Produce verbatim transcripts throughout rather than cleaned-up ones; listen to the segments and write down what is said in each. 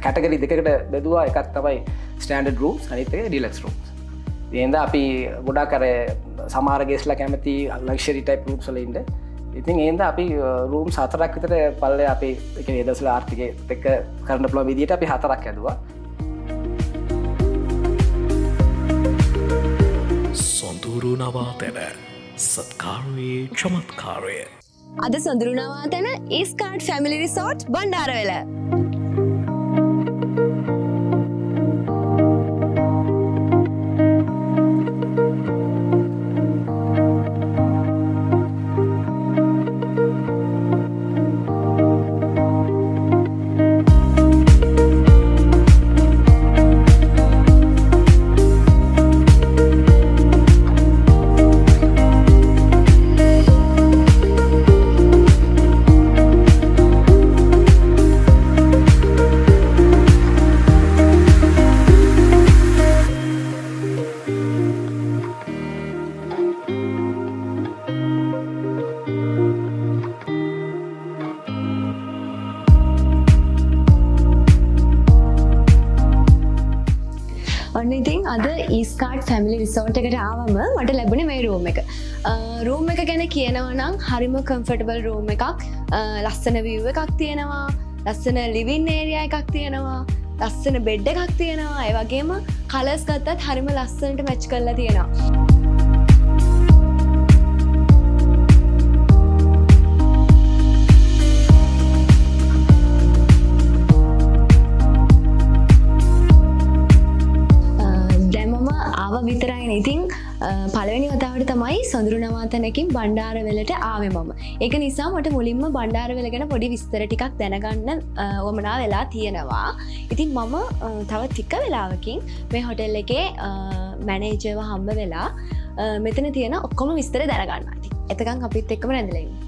Category දෙකකට බෙදුවා. එකක් තමයි ස්ටෑන්ඩඩ් රූම්ස්, අනිත් එක ඩිලක්ස් රූම්ස්. එහෙනම් අපි ගොඩක් අර සමහර ගෙස්ලා කැමති ලක්ෂරි ටයිප් රූම්ස් වල ඉන්න. ඉතින් එහෙනම් අපි රූම්ස් හතරක් විතර පල්ලේ අපි ඒ කියන්නේ දවසල ආර්ථිකයේ එක්ක කරන්න පුළුවන් විදිහට අපි හතරක් ඇදුවා. Sonduru Nawathena සත්කාරයේ චමත්කාරය. අද Sonduru Nawathena Eees Cart Family Resort Bandarawela. ඉතින් අද Eees Cart Family Resort එකට ආවම මට ලැබුණේ මේ room එක. room එක ගැන කියනවා නම් හරිම comfortable room එකක්. ලස්සන view එකක් තියෙනවා. ලස්සන living area එකක් තියෙනවා. ලස්සන bed එකක් තියෙනවා. ඒ වගේම colors ගත්තත් හරිම ලස්සනට match කරලා තියෙනවා. විතරයි ඉතින් පළවෙනි වතාවට තමයි Sonduru Nawathenaකින් Bandarawelට ආවේ මම. ඒක නිසා මට මුලින්ම Bandarawela ගැන පොඩි විස්තර ටිකක් දැනගන්න වමනා වෙලා තියෙනවා. ඉතින් මම තව ටික වෙලාවකින් මේ හොටෙල් එකේ මැනේජර්ව හම්බ වෙලා මෙතන තියෙන ඔක්කොම විස්තර දැනගන්නවා. ඉතින් එතකන් අපිත් එක්කම රැඳිලා ඉන්න.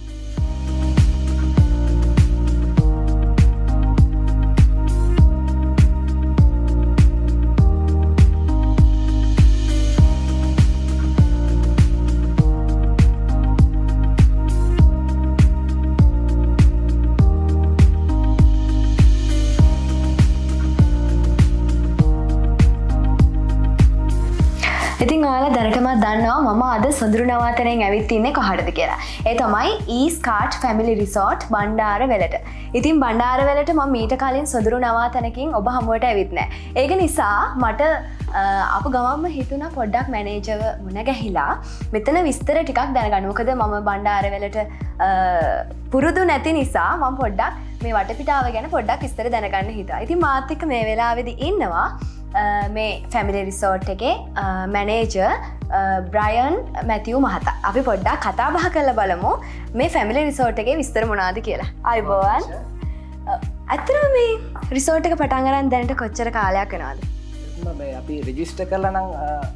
ඉතින් ඔයාලා දැනටම දන්නවා මම අද Sonduru Nawathenaෙන් ඇවිත් ඉන්නේ කොහටද කියලා. ඒ තමයි Eees Cart Family Resort Bandarawelට. ඉතින් Bandarawelට මම මීට කලින් Sonduru Nawathenaකින් ඔබ හමුවට ඇවිත් නැහැ. ඒක නිසා මට අප ගමම්ම හිතුණා පොඩ්ඩක් මැනේජර්ව මුණ ගැහිලා මෙතන විස්තර ටිකක් දැනගන්න. මොකද මම Bandarawelට පුරුදු නැති නිසා මම පොඩ්ඩක් මේ වටපිටාව ගැන පොඩ්ඩක් විස්තර දැනගන්න හිතුවා. ඉතින් මාත් එක්ක මේ වෙලාවේදී ඉන්නවා මේ ෆැමිලි රිසෝට් එකේ මැනේජර් බ්‍රයන් මැතිව් මහතා. අපි පොඩ්ඩක් කතා බහ කරලා බලමු මේ ෆැමිලි රිසෝට් එකේ විස්තර මොනවද කියලා. අයබෝවන්. අතරම මේ රිසෝට් එක පටන් ගන්න දැනට කොච්චර කාලයක් වෙනවද? මේ අපි රෙජිස්ටර් කරලා නම්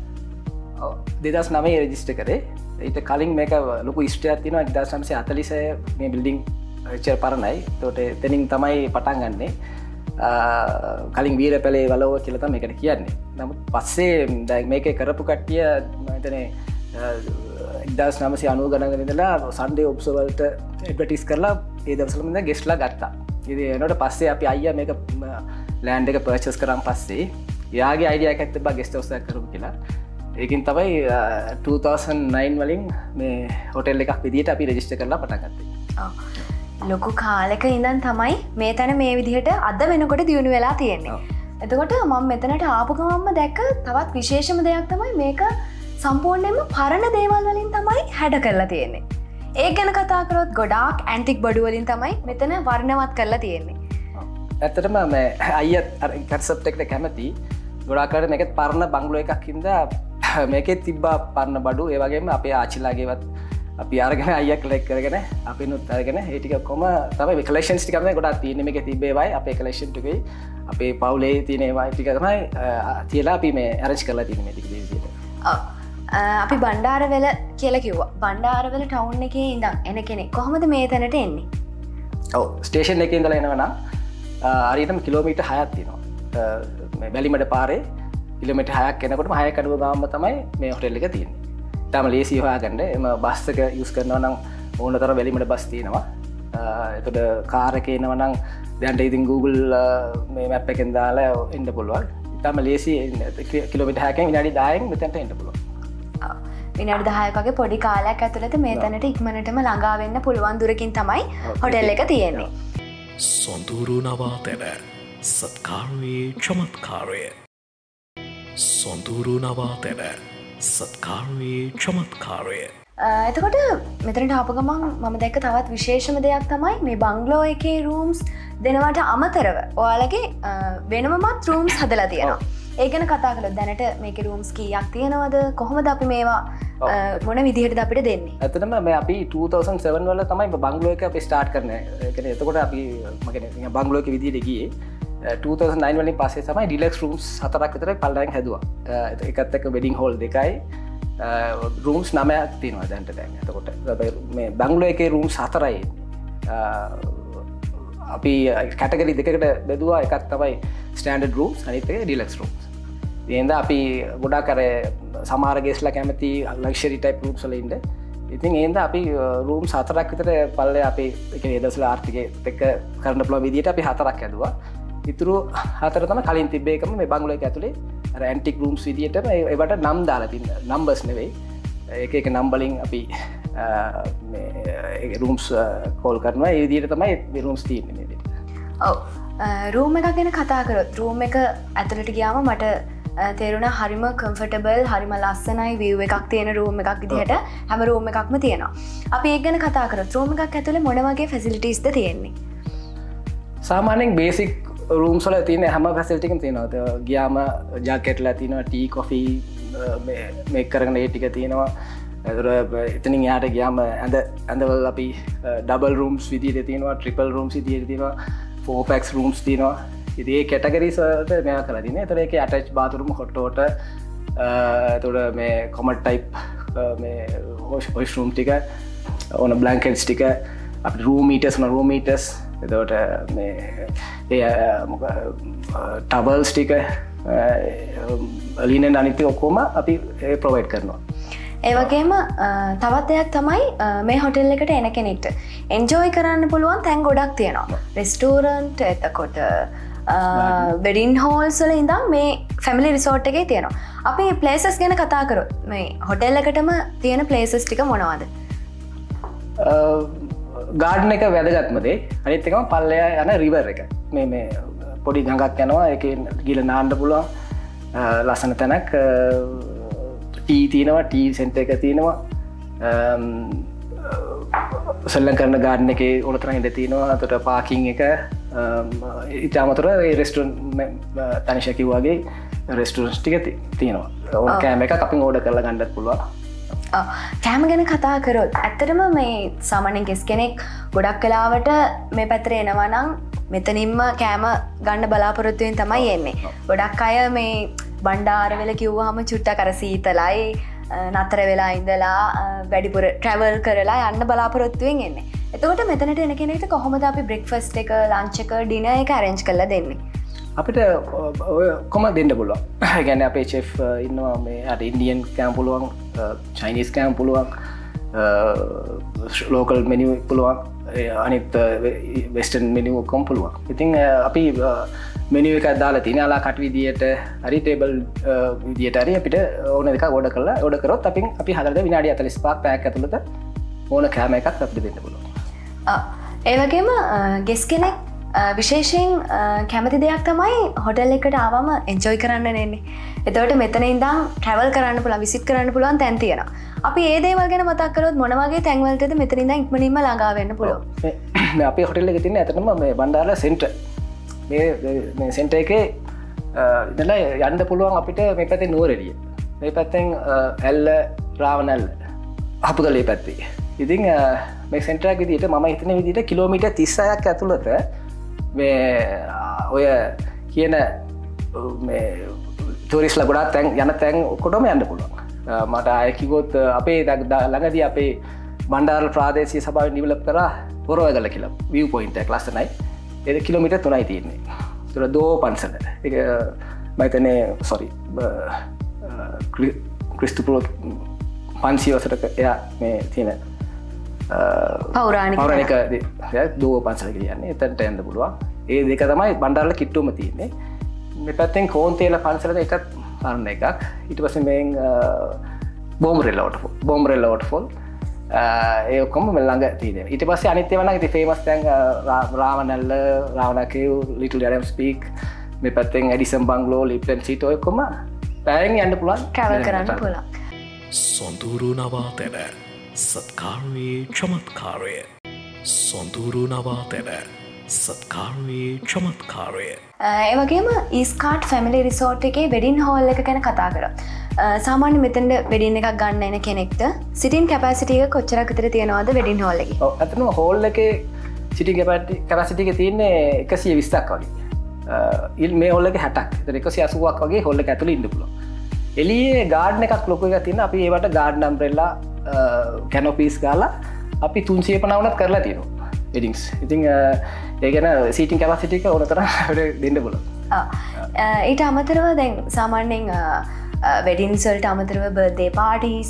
දෙදහස් නවයේ රෙජිස්ටර් කරේ. ඊට කලින් මේක ලොකු හිස්ටරියක් තියෙනවා. එක්දාස් නවසිය හතළිස් මේ බිල්ඩින් එච්චර පරණයි. ඒකට එතනින් තමයි පටන් ගන්නෙ. කලින් වීර පැලේ වලව කියලා තමයි මේකට කියන්නේ. නමුත් පස්සේ දැන් මේකේ කරපු කට්ටිය මම හිතන්නේ එක්දාස් නවසිය අනූ ගණන් ඉඳලා සන්ඩේ ඔබ්ස් වලට ඇඩ්වර්ටයිස් කරලා ඒ දවස්වල මම ගෙස්ට්ලා ගත්තා. ඉතින් එනකොට පස්සේ අපි අයියා මේක ලෑන්ඩ් එක පර්චේස් කරාන් පස්සේ යාගේ අයිඩියා එකක් තිබ්බා ගෙස්ට් හවුස් එකක් කරමු කියලා. ඒකින් තමයි two thousand nine වලින් මේ හොටෙල් එකක් විදිහට අපි රෙජිස්ටර් කරලා පටන් ගත්තේ. ඔව්. ලොකු කාලෙක ඉඳන් තමයි මේ තැන මේ විදිහට අද වෙනකොට දියුණු වෙලා තියෙන්නේ. එතකොට මම මෙතනට ආපු ගමන්ම දැක්ක තවත් විශේෂම දෙයක් තමයි මේක සම්පූර්ණයෙන්ම පරණ දේවල් වලින් තමයි හැඩ කරලා තියෙන්නේ. ඒක ගැන කතා කරොත් ගොඩාක් ඇන්ටික් බඩු වලින් තමයි මෙතන වර්ණවත් කරලා තියෙන්නේ. ඇත්තටම මේ අයියා කන්සෙප්ට් එකට කැමති. ගොඩාක් අය මේකත් පරණ බංගලෝ එකක් හින්දා මේකේ තිබ්බා පරණ බඩු. ඒ වගේම අපේ ආච්චිලාගේවත් අපි අරගෙන අයියා කලෙක්ට් කරගෙන අපිනුත් අරගෙන ඒ ටික කොහම තමයි කලෙක්ෂන්ස් ටික තමයි ගොඩාක් තියෙන්නේ. මේකේ තිබ්බේවයි අපේ කලෙක්ෂන් ටිකේ අපේ පවුලේ තියෙන ඒවා ටික තමයි තියලා අපි මේ අරේන්ජ් කරලා තියෙන්නේ මේ ටික විදිහට. ඔව්. අපි Bandarawela කියලා කිව්වා. Bandarawela ටවුන් එකේ ඉඳන් එන කෙනෙක් කොහොමද මේ තැනට එන්නේ? ඔව් ස්ටේෂන් එකේ ඉඳලා එනවා නම් හරියටම කිලෝමීටර් හයක් තියෙනවා. මේ වැලිමඩ පාරේ කිලෝමීටර් හයක් එනකොටම හයක් අඩුව ගාම තමයි මේ හොටෙල් එක තියෙන්නේ. තාම ලේසි හොයාගන්න. එම බස් එක යූස් කරනවා නම් ඕන තරම් වැලිමඩ බස් තියෙනවා. එතකොට කාර් එකේ එනවනම් දැන්ට ඉතින් Google මේ මැප් එකෙන් දාලා එන්න පුළුවන්. ඉතාලම ලේසි කිලෝමීටර් හයකින් විනාඩි දහයෙන් මෙතනට එන්න පුළුවන්. විනාඩි දහයක් වගේ පොඩි කාලයක් ඇතුළත මේ තැනට ඉක්මනටම ළඟා වෙන්න පුළුවන් දුරකින් තමයි හොටෙල් එක තියෙන්නේ. Sonduru Nawathena සත්කාරයේ චමත්කාරය. Sonduru Nawathena සත්කාරයේ චමත්කාරය. එතකොට මෙතනට ආපු ගමන් මම දැක්ක තවත් විශේෂම දෙයක් තමයි මේ බංගලෝ එකේ රූම්ස් දෙනවට අමතරව ඔයාලගේ වෙනමත් රූම්ස් හදලා තියෙනවා. ඒ ගැන කතා කළොත් දැනට මේකේ රූම්ස් කීයක් තියෙනවද? කොහොමද අපි මේවා මොන විදිහටද අපිට දෙන්නේ? ඇත්තටම මේ අපි two thousand seven වල තමයි බංගලෝ එක අපි ස්ටාර්ට් කරන්නේ. ඒ කියන්නේ එතකොට අපි මම කියන්නේ බංගලෝ එකේ විදිහට ගියේ two thousand nine වලින් පස්සේ තමයි ඩිලක්ස් රූම්ස් හතරක් විතර පල්ලෙන් හැදුවා. ඒකත් එක්ක වෙඩින් හෝල් දෙකයි රූම්ස් නවයක් තියෙනවා දැන්ට දැන්. එතකොට මේ බංගලෝ එකේ රූම්ස් හතරයි අපි කැටගරි දෙකකට බෙදුවා. එකක් තමයි ස්ටෑන්ඩඩ් රූම්ස්, අනිත් එක ඩිලක්ස් රූම්ස්. එහෙනම් අපි ගොඩක් අර සමහර ගෙස්ලා කැමති ලක්ෂරි ටයිප් රූම්ස් වල ඉන්න. ඉතින් එහෙනම් අපි රූම්ස් හතරක් විතර පල්ලේ අපි ඒ කියන්නේ ඒ දවස්වල ආර්ථිකයත් එක්ක කරන්න පුළුවන් විදිහට අපි හතරක් හැදුවා. ඉතුරු හතර තමයි කලින් තිබ්බේ එකම මේ බංගලෝ එක ඇතුලේ අර ඇන්ටික් රූම්ස් විදිහට ඒවට නම් දාලා තියෙන නම්බර්ස් නෙවෙයි. එක එක නම් වලින් අපි මේ රූම්ස් කෝල් කරනවා. ඒ විදිහට තමයි මේ රූම්ස් තියෙන්නේ මේ විදිහට. ඔව්. රූම් එකක් ගැන කතා කරොත් රූම් එක ඇතුළට ගියාම මට තේරුණා හරිම කම්ෆර්ටබල්, හරිම ලස්සනයි, view එකක් තියෙන රූම් එකක් විදිහට හැම රූම් එකක්ම තියෙනවා. අපි ඒක ගැන කතා කරොත් රූම් එකක් ඇතුලේ මොන වගේ ෆැසිලිටිස්ද තියෙන්නේ? සාමාන්‍යයෙන් බේසික් රූම්ස් වල තියෙන හැම ෆැසිලිටි එකම තියෙනවා. ගියාම ජැකට්ලා තියෙනවා, ටී කොෆි මේක් කරගෙන ඒ ටික තියෙනවා. ඒතර එතනින් යාට ගියාම ඇඳ ඇඳවල අපි ඩබල් රූම්ස් විදිහට තියෙනවා, ට්‍රිපල් රූම්ස් විදිහට තියෙනවා, four packs රූම්ස් තියෙනවා. ඉතින් ඒ කැටගරිස් වලට මේවා කරලා තියෙනවා. ඒතර ඒකේ ඇටච් බාත්රූම්, හොට් වෝටර්, ඒතර මේ කොමඩ් ටයිප් මේ වොෂ් රූම් ටික, ඕන බ්ලැන්කට්ස් ටික, අපිට රූම් මීටර්ස් න රූම් මීටර්ස්, එතකොට මේ ඒ ටවල්ස් ටික, ලිනන් අනිත් ඔක්කොම අපි ප්‍රොවයිඩ් කරනවා. ඒ වගේම තවත් දෙයක් තමයි මේ හොටෙල් එකට එන කෙනෙක්ට එන්ජොයි කරන්න පුළුවන් තැන් ගොඩක් තියෙනවා. රෙස්ටෝරන්ට්, එතකොට වෙඩින් හෝල්ස් වල ඉඳන් මේ ෆැමිලි රිසෝට් එකේ තියෙනවා. අපි ප්ලේසස් ගැන කතා කරොත් මේ හොටෙල් එකටම තියෙන ප්ලේසස් ටික මොනවද? ගාඩන් එක වැදගත්ම දේ. අනිත් එකම පල්ලෙහා යන රිවර් එක. මේ මේ පොඩි ගඟක් යනවා. ඒකේ ගිල නාන්න පුළුවන් ලස්සන තැනක්. ටී තියෙනවා, ටී සෙන්ටර් එක තියෙනවා. සෙල්ලම් කරන ගාඩන් එකේ ඕන තරම් ඉඳ තියෙනවා. අතට පාකින් එක ඊට අමතරව ඒ රෙස්ටුරන්ට් තනිෂා කිව්වා වගේ රෙස්ටුරන්ට්ස් ටික තියෙනවා. ඕන කෑම එකක් අපින් ඕඩර් කරලා ගන්නත් පුළුවන්. කෑම ගැන කතා කරොත් ඇත්තටම මේ සාමාන්‍යයෙන් කෙස් කෙනෙක් ගොඩක් කලාවට මේ පැත්තට එනවා නම් මෙතනින්ම කෑම ගන්න බලාපොරොත්තුවෙන් තමයි එන්නේ. ගොඩක් අය මේ බණ්ඩාරවෙල කිව්වහම චුට්ටක් අර සීතලයි, නතර වෙලා ඉඳලා වැඩිපුර ට්‍රැවල් කරලා යන්න බලාපොරොත්තුවෙන් එන්නේ. එතකොට මෙතනට එන කෙනෙක්ට කොහොමද අපි බ්‍රෙක්ෆාස්ට් එක, ලන්ච් එක, ඩිනර් එක අරේන්ජ් කරලා දෙන්නේ? අපිට ඔය කොම දෙන්න පුළුවන්. ඒ කියන්නේ අපේ චෙෆ් ඉන්නවා මේ අර ඉන්දියන් කෑම පුළුවන්, චයිනීස් කෑම පුළුවන්, ලෝකල් මෙනු පුළුවන්, අනිත් වෙස්ටර්න් මෙනු ඔක්කොම පුළුවන්. ඉතින් අපි මෙනු එකක් දාලා තියෙන අලා කට් විදියට හරි ටේබල් විදියට හරි අපිට ඕන එකක් ඕඩර් කරලා ඕඩර් කරොත් අපි අපි හදලා විනාඩි හතළිස් පහක් පැයක් ඇතුළත ඕන කෑම එකක් අපිට දෙන්න පුළුවන්. ඒ වගේම ගෙස් කෙනෙක් විශේෂයෙන් කැමති දෙයක් තමයි හොටෙල් එකට ආවම එන්ජොයි කරන්න එන්නේ. එතකොට මෙතන ඉඳන් ට්‍රැවල් කරන්න පුළුවන්, විසිට් කරන්න පුළුවන් තැන් තියෙනවා. අපි ඒ දේවල් ගැන මතක් කරොත් මොන වගේ තැන් වලටද මෙතන ඉඳන් ඉක්මනින්ම ළඟා වෙන්න පුළුවන්? මේ අපේ හොටෙල් එකේ තියෙන ඇත්තටම මේ බණ්ඩාරවැල සෙන්ටර්. මේ මේ සෙන්ටර් එකේ ඉඳලා යන්න පුළුවන් අපිට මේ පැත්තේ නුවරඑළිය. මේ පැත්තෙන් ඇල්ල, රාවණැල්ල, අපගලේ පැත්තේ. ඉතින් මේ සෙන්ටර් එක විදිහට මම හිතන විදිහට කිලෝමීටර් තිස්සයක් ඇතුළත මේ ඔය කියන මේ ටූරිස්ට්ලා ගොඩාක් තැන් යන තැන් ඔක්කොටම යන්න පුළුවන්. මට ආයෙ කිව්වොත් අපේ ළඟදී අපේ බණ්ඩාරවැල ප්‍රාදේශීය සභාවෙන් ඩිවෙලොප් කරා පොරවගල කියලා view point එකක් ලස්සනයි. ඒක කිලෝමීටර් තුනයි තියෙන්නේ. ඒතර දෝ පන්සල. ඒක මම හිතන්නේ සෝරි ක්‍රිස්තු පුරොත් පන්සිය වසරක එයා මේ තියෙන පෞරාණික පෞරාණික දුව පන්සල කියන්නේ එතනට යන්න පුළුවන්. ඒ දෙක තමයි බණ්ඩාරවල කිට්ටුවම තියෙන්නේ. මේ පැත්තෙන් කෝන්තේල පන්සලද එකත් පරණ එකක්. ඊට පස්සේ මෙන් බෝම්රෙල්ලා වොටර්ෆෝල් බෝම්රෙල්ලා වොටර්ෆෝල් ඒ ඔක්කොම ළඟ තියෙනවා. ඊට පස්සේ අනිත් ඒවා නම් ඉතින් ෆේමස් දැන් Ravana Ella Ravana cave little Adam's peak මේ පැත්තෙන් එඩිසන් බංගලෝ ලිප්ටන් සීට් ඔය ඔක්කොම පැයෙන් යන්න පුළුවන් ට්‍රැවල් කරන්න පුළුවන්. Sonduru Nawathena සත්කාරී චමත්කාරය Sonduru Nawathena සත්කාරී චමත්කාරය. ඒ වගේම Eees Cart Family Resort එකේ වෙඩින් හෝල් එක ගැන කතා කරා. සාමාන්‍ය මෙතෙන්ද වෙඩින් එකක් ගන්න එන කෙනෙක්ට සිටින් කැපැසිටි එක කොච්චරක් විතර තියෙනවද වෙඩින් හෝල් එකේ? ඔව් අතන හෝල් එකේ සිටින් කැපැසිටි එක තියෙන්නේ එකසිය විස්සක් වගේ. ඉල් මේ හෝල් එකේ හැටක්. ඒතර එකසිය අසූවක් වගේ හෝල් එක ඇතුළේ ඉන්න පුළුවන්. එළියේ ගාඩන් එකක් ලොකු එකක් තියෙනවා. අපි ඒවට ගාඩන් අම්බ්‍රෙල්ලා කැනොපීස් ගාලා අපි තුන්සිය පනවනක් කරලා තියෙනවා. වෙඩින්ස්. ඉතින් ඒ ගැන සීටින් කැපැසිටි එක ඕන තරම් දෙන්න පුළුවන්. ඊට අමතරව දැන් සාමාන්‍යයෙන් වෙඩින්ස් වලට අමතරව බර්ත්ඩේ පාර්ටිස්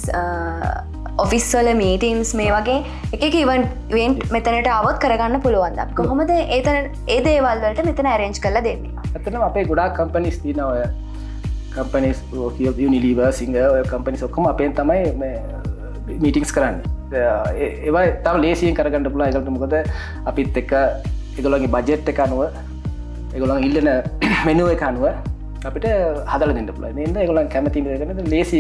ඔෆිස් වල මීටින්ස් මේ වගේ එක එක ඉවෙන්ට් මෙතනට આવොත් කරගන්න පුළුවන්. අපි කොහොමද ඒතන ඒ දේවල් වලට මෙතන arrange කරලා දෙන්නේ? ඇත්තටම අපේ ගොඩාක් කම්පැනිස් තියෙනවා. ඔය කම්පැනිස් Unilever Singer ඔය කම්පැනිස් ඔක්කොම අපෙන් තමයි මේ මීටින්ස් කරන්නේ. ඒවා තම ලේසියෙන් කරගන්න පුළුවන්. ඒකට මොකද අපිත් එක්ක ඒගොල්ලන්ගේ බජට් එක අනුව ඒගොල්ලන් ඉල්ලන මෙනු එක අනුව අපිට හදලා දෙන්න පුළුවන්. නේද? ඒගොල්ලන් කැමති මේකට ලේසි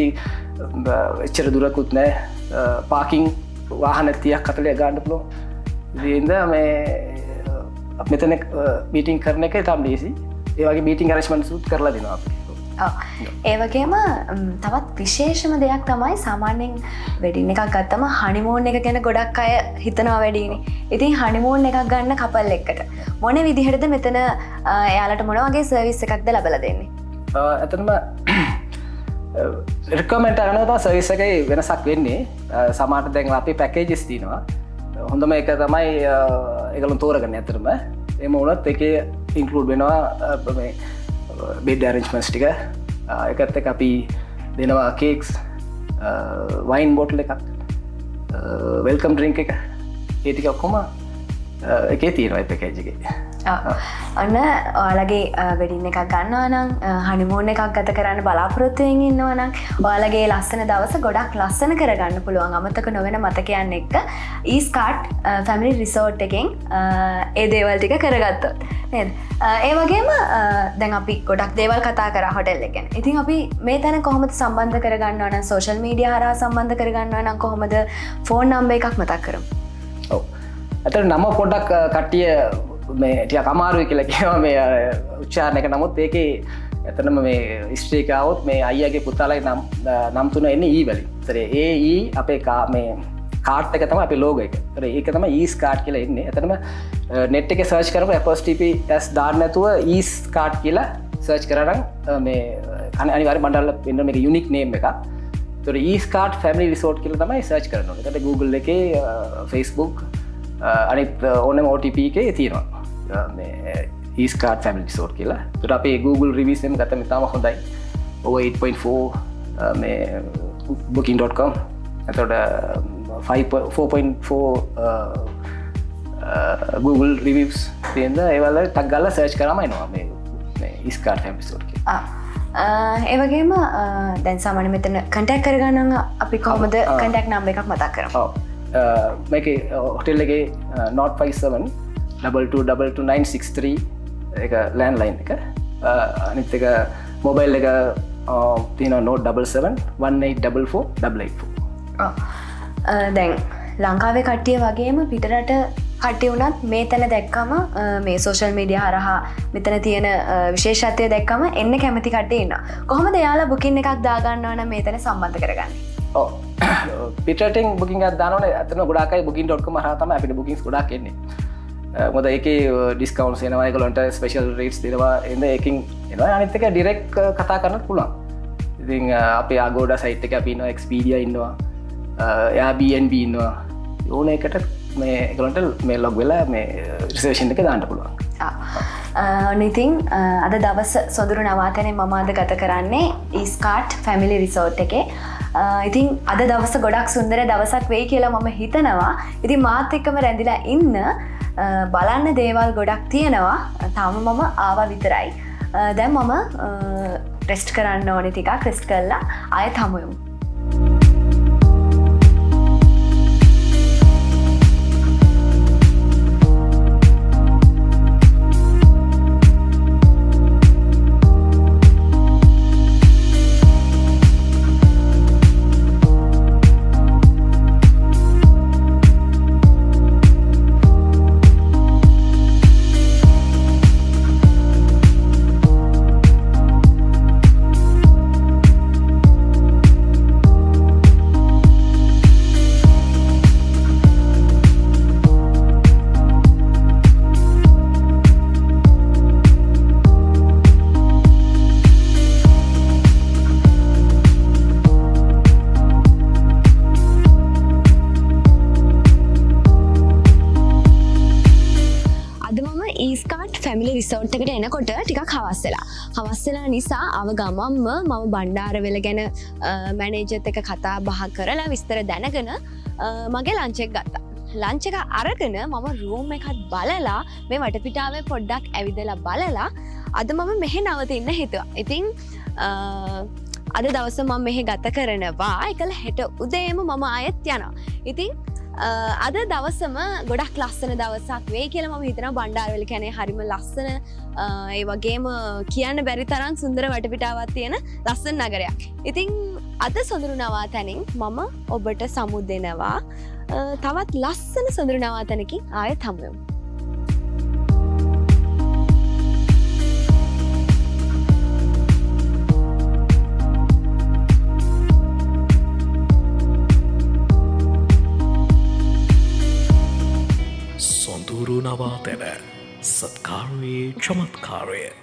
එච්චර දුරකුත් නැහැ. පාකින් වාහන තිහක් හතලිහක් ගන්න පුළුවන්. ඉතින් මේ මෙතන මීටින් කරන එක තාම ලේසි. ඒ වගේ මීටින් අරේන්ජ්මන්ට්ස් උත් කරලා දෙනවා අපි. ඒ වගේම තවත් විශේෂම දෙයක් තමයි සාමාන්‍යයෙන් වෙඩින් එකක් ගත්තම හනිමූන් එක ගැන ගොඩක් අය හිතනවා වැඩිනේ. ඉතින් හනිමූන් එකක් ගන්න කපල් එක්කට මොන විදිහටද මෙතන එයාලට මොන වගේ සර්විස් එකක්ද ලබලා දෙන්නේ? ඇත්තටම රිකමෙන්ඩ් කරනවා තමයි සර්විස් එකේ වෙනසක් වෙන්නේ. සමහරට දැන් අපි පැකේජස් තියෙනවා. හොඳම එක තමයි ඒගොල්ලෝ තෝරගන්නේ ඇත්තටම. එහෙම වුණත් ඒකේ ඉන්ක්ලූඩ් වෙනවා මේ බෙඩ් ඇරේන්ජ්මන්ට්ස් ටික. ඒකත් එක්ක අපි දෙනවා කේක්ස්, වයින් බෝටල් එකක්, වෙල්කම් ඩ්‍රින්ක් එක. ඒ ටික ඔක්කොම එකේ තියෙනවා ඒ පැකේජ් එකේ. අන්න ඔයාලගේ වෙඩින් එකක් ගන්නවා නම් හනිමූන් එකක් ගත කරන්න බලාපොරොත්තු වෙමින් ඉන්නවා නම් ඔයාලගේ ලස්සන දවස ගොඩක් ලස්සන කරගන්න පුළුවන් අමතක නොවන මතකයන් එක්ක Eees Cart Family Resort එකෙන් ඒ දේවල් ටික කරගත්තොත් නේද? ඒ වගේම දැන් අපි ගොඩක් දේවල් කතා කරා හොටෙල් එක ගැන. ඉතින් අපි මේ තැන කොහොමද සම්බන්ධ කරගන්නවා නම් සෝෂල් මීඩියා හරහා සම්බන්ධ කරගන්නවා නම් කොහොමද ෆෝන් නම්බර් එකක් මතක් කරමු. ඔව්. අතන නම පොඩ්ඩක් කට්ටිය මේ ටිකක් අමාරුයි කියලා කියනවා මේ උච්චාරණයක. නමුත් ඒකේ එතනම මේ හිස්ටරි එක આવොත් මේ අයියාගේ පුතාලාගේ නම් නම් තුන එන්නේ ඊ වලින්. ඒතර ඒ ඊ අපේ මේ කාට් එක තමයි අපේ ලෝගෝ එක. ඒතර ඒක තමයි Eees Cart කියලා එන්නේ. එතනම net එකේ search කරපුවා apostrophe s දාන්න නැතුව Eees Cart කියලා search කරා නම් මේ අනිවාර්යයෙන් බණ්ඩාරවල වෙන මේක unique name එකක්. ඒතර Eees Cart Family Resort කියලා තමයි search කරන්න ඕනේ. ඒකට Google එකේ Facebook අනිත් ඕනම O T P එකේ තියෙනවා. මේ Eees Cart Family Resort කියලා. ඒකට අපේ Google reviews එකම ගත්තම ඉතාලම හොඳයි. over eight point four මේ booking dot com. එතකොට four point four Google reviews තියෙන ඒවල ටග් ගාලා search කරාම එනවා මේ මේ Eees Cart Family Resort කියලා. ආ ඒ වගේම දැන් සාමාන්‍ය මෙතන contact කරගන්න නම් අපි කොහොමද contact number එකක් මතක් කරමු. ඔව්. මේකේ හොටෙල් එකේ not five seven double two double two nine six three එක ලෑන්ඩ්ලයින් එක. අනිත් එක මොබයිල් එක තියෙනවා note seven seven one eight four four eight eight four. දැන් ලංකාවේ කට්ටිය වගේම පිටරට කට්ටිය වුණත් මේ තැන දැක්කම මේ සෝෂල් මීඩියා හරහා මෙතන තියෙන විශේෂත්වය දැක්කම එන්න කැමති කට්ටිය ඉන්නවා. කොහොමද එයාලා බුකින් එකක් දාගන්නවා නම් මේ තැන සම්බන්ධ කරගන්නේ? ඔව්. පිටරටින් බුකින් එකක් දානවනේ ඇත්තටම ගොඩාක් අය booking dot com හරහා තමයි අපිට bookings ගොඩාක් එන්නේ. මොකද ඒකේ ඩිස්කවුන්ට්ස් එනවා, ඒගොල්ලන්ට ස්පෙෂල් රේට්ස් දෙනවා. එන්න ඒකින් එනවා. අනිත් එක ඩිරෙක්ට් කතා කරන්නත් පුළුවන්. ඉතින් අපේ Agoda site එකේ අපි ඉන්නවා, Expedia ඉන්නවා, Airbnb ඉන්නවා. ඕන එකට මේ ඒගොල්ලන්ට මේ log වෙලා මේ රිසර්වේෂන් එක දාන්න පුළුවන්. ආ. ඉතින් අද දවස සොඳුරු නවාතනේ මම අද ගත කරන්නේ Eees Cart Family Resort එකේ ඉතින් අද දවස ගොඩක් සුන්දර දවසක් වෙයි කියලා මම හිතනවා. ඉතින් මාත් එක්කම රැඳිලා ඉන්න බලන්න දේවල් ගොඩක් තියෙනවා. තාම මම ආවා විතරයි. දැන් මම රෙස්ට් කරන්න ඕනේ ටිකක් රෙස්ට් කරලා ආයෙත් හමු වෙමු. Eees Cart Family Resort එකට එනකොට ටිකක් හවස් වෙලා. හවස් වෙලා නිසා ආව ගමම්ම මම බණ්ඩාරවෙල ගැන මැනේජර්ත් එක්ක කතා බහ කරලා විස්තර දැනගෙන මගේ ලන්ච් එක ගත්තා. ලන්ච් එක අරගෙන මම රූම් එකත් බලලා මේ වටපිටාවේ පොඩ්ඩක් ඇවිදලා බලලා අද මම මෙහෙ නවතින්න හිතුවා. ඉතින් අද දවස මම මෙහෙ ගත කරනවා. ඒකල හෙට උදේම මම ආයෙත් යනවා. ඉතින් අද දවසම ගොඩක් ලස්සන දවසක් වෙයි කියලා මම හිතනවා. බණ්ඩාරවෙල කියන්නේ හරිම ලස්සන ඒ වගේම කියන්න බැරි තරම් සුන්දර වටපිටාවක් තියෙන ලස්සන නගරයක්. ඉතින් අද සොඳුරු නවාතැනින් මම ඔබට සමු දෙනවා තවත් ලස්සන සොඳුරු නවාතැනකින් ආයෙත් හමු වෙමු. Sonduru Nawathena Satkarwe Chamatkarwe